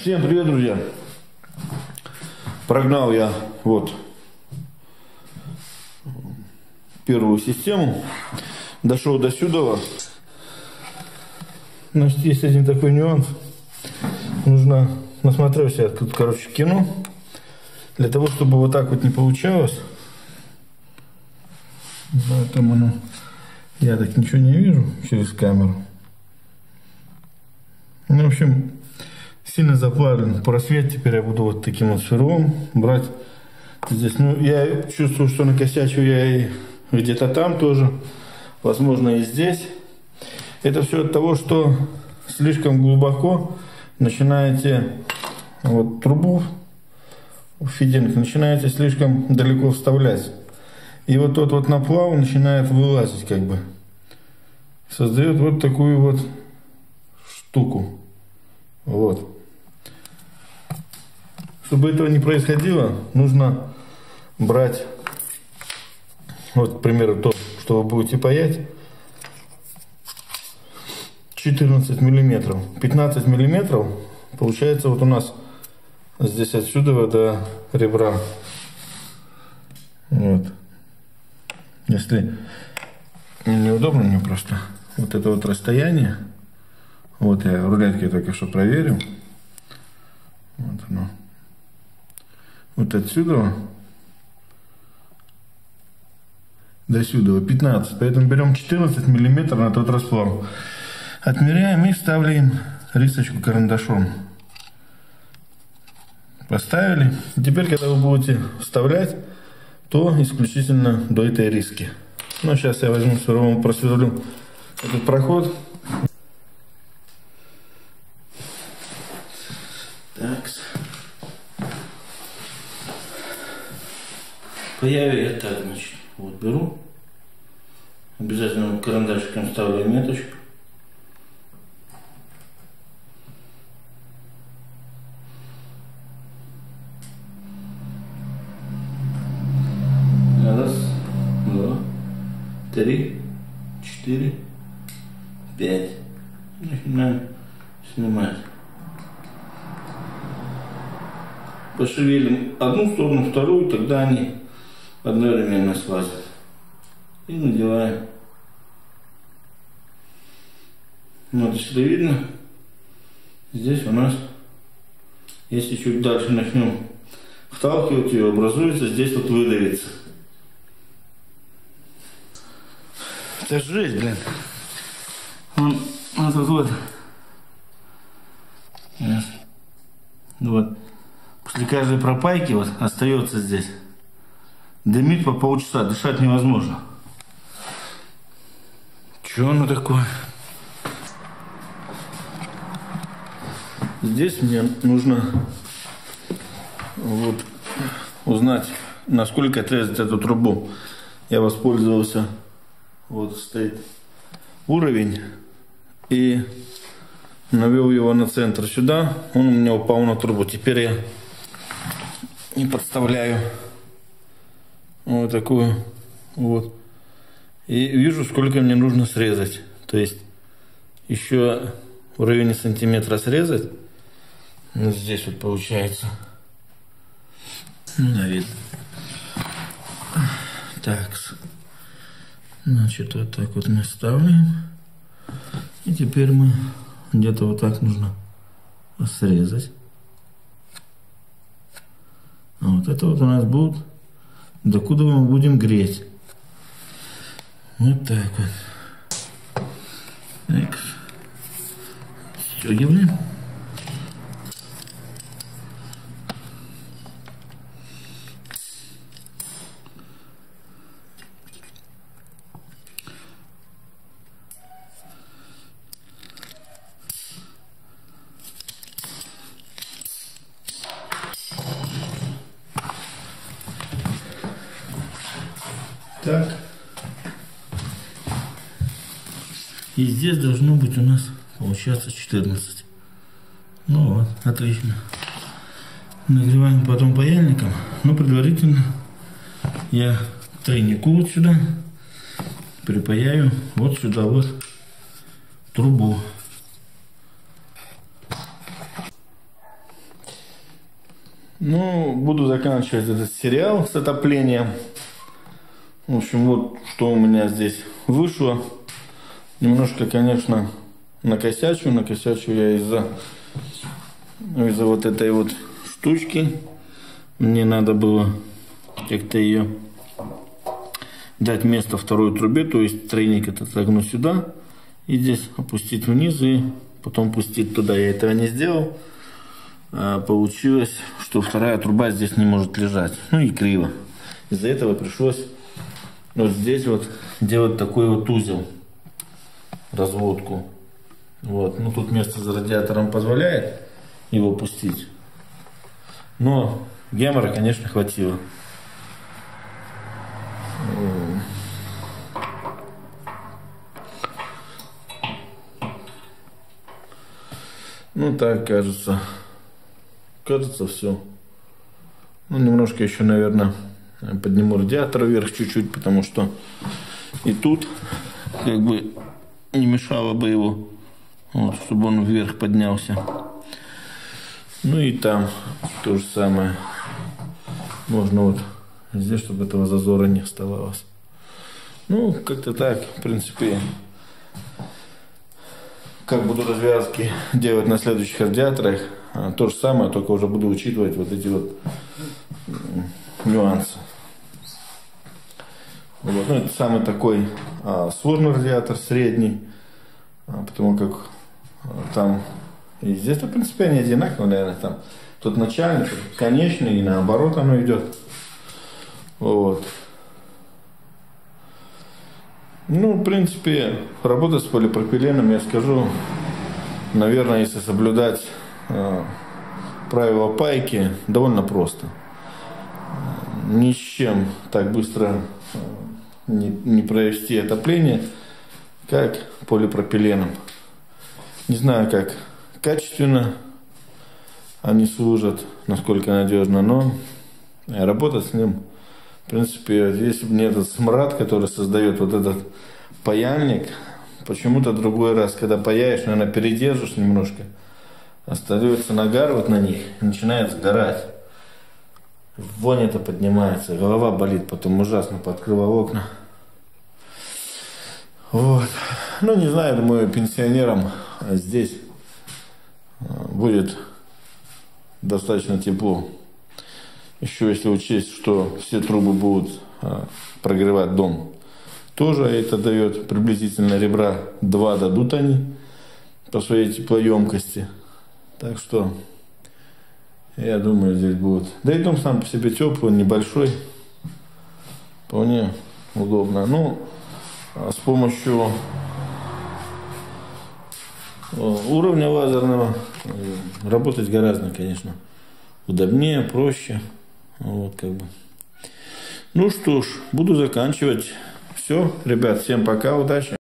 Всем привет, друзья! Прогнал я вот первую систему, дошел до сюда. Значит, есть один такой нюанс. Нужно, насмотрелся я тут, короче, кино. Для того, чтобы вот так вот не получалось. Поэтому я так ничего не вижу через камеру. Ну, в общем, сильно заплавлен просвет. Теперь я буду вот таким вот шаром брать здесь. Ну, я чувствую, что накосячу я и где-то там тоже. Возможно, и здесь. Это все от того, что слишком глубоко начинаете вот трубу в фидинг, начинаете слишком далеко вставлять. И вот тот вот наплав начинает вылазить как бы. Создает вот такую вот штуку. Вот. Чтобы этого не происходило, нужно брать, вот, к примеру, то, что вы будете паять, 14 миллиметров. 15 миллиметров получается вот у нас здесь отсюда до ребра. Вот. Если неудобно мне просто вот это вот расстояние. Вот я рулеткой только что проверил. Вот оно. Вот отсюда до сюда 15. Поэтому берем 14 миллиметров на тот расплав. Отмеряем и вставляем рисочку карандашом. Поставили. Теперь, когда вы будете вставлять, то исключительно до этой риски. Ну, сейчас я возьму сверлом, просверлю этот проход. Так. Паяве я так, значит, вот беру. Обязательно карандашиком ставлю меточку. Раз, два, три, 4, 5. Начинаем снимать. Пошевелим одну сторону, вторую, тогда они одновременно слазят. И надеваем. Вот если видно, здесь у нас, если чуть дальше начнем вталкивать ее, образуется здесь вот выдавится. Это жесть, блин. Вот тут вот. Вот. После каждой пропайки вот остается здесь. Дымит по полчаса, дышать невозможно. Че оно такое? Здесь мне нужно вот узнать, насколько отрезать эту трубу. Я воспользовался, вот стоит уровень, и навел его на центр сюда. Он у меня упал на трубу. Теперь я и подставляю вот такую вот. И вижу, сколько мне нужно срезать. То есть еще в районе сантиметра срезать. Вот здесь вот получается. Ну, видно. Так. Значит, вот так вот мы ставим. И теперь мы где-то вот так нужно срезать. А вот это вот у нас будет, докуда мы будем греть. Вот так вот. Так. Стягиваем. Так. И здесь должно быть у нас получаться 14. Ну вот, отлично. Нагреваем потом паяльником. Но предварительно я тройнику вот сюда припаяю вот сюда вот трубу. Ну, буду заканчивать этот сериал с отоплением. В общем, вот что у меня здесь вышло. Немножко, конечно, накосячу я из-за вот этой вот штучки. Мне надо было как-то ее дать место второй трубе, то есть тройник этот загнуть сюда и здесь опустить вниз и потом пустить туда. Я этого не сделал. Получилось, что вторая труба здесь не может лежать. Ну и криво. Из-за этого пришлось вот здесь вот делать такой вот узел, разводку. Вот. Ну тут место за радиатором позволяет его пустить. Но гемора, конечно, хватило. Ну так, кажется. Кажется, все. Ну, немножко еще, наверное, подниму радиатор вверх чуть-чуть, потому что и тут как бы не мешало бы его, вот, чтобы он вверх поднялся. Ну и там то же самое. Можно вот здесь, чтобы этого зазора не оставалось. Ну, как-то так, в принципе. Как буду развязки делать на следующих радиаторах, то же самое, только уже буду учитывать вот эти вот нюансы. Вот. Ну, это самый такой сложный радиатор, средний, потому как там и здесь, в принципе, они одинаковые, наверное, там. Тут начальный, тут конечный, и наоборот оно идет. Вот. Ну, в принципе, работа с полипропиленом, я скажу, наверное, если соблюдать правила пайки, довольно просто. Ни с чем так быстро не провести отопление, как полипропиленом. Не знаю, как качественно они служат, насколько надежно, но работать с ним, в принципе, если бы не этот смрад, который создает вот этот паяльник, почему-то другой раз, когда паяешь, наверное, передержишь немножко, остается нагар вот на них, и начинает сгорать. Вонь это поднимается, голова болит, потом ужасно, пооткрывал окна. Вот. Ну, не знаю, думаю, пенсионерам здесь будет достаточно тепло. Еще если учесть, что все трубы будут прогревать дом, тоже это дает приблизительно ребра 2 дадут они по своей теплоемкости. Так что я думаю, здесь будет. Да и дом сам по себе теплый, небольшой, вполне удобно. Ну, с помощью уровня лазерного работать гораздо, конечно, удобнее, проще. Вот как бы. Ну что ж, буду заканчивать. Все, ребят, всем пока, удачи.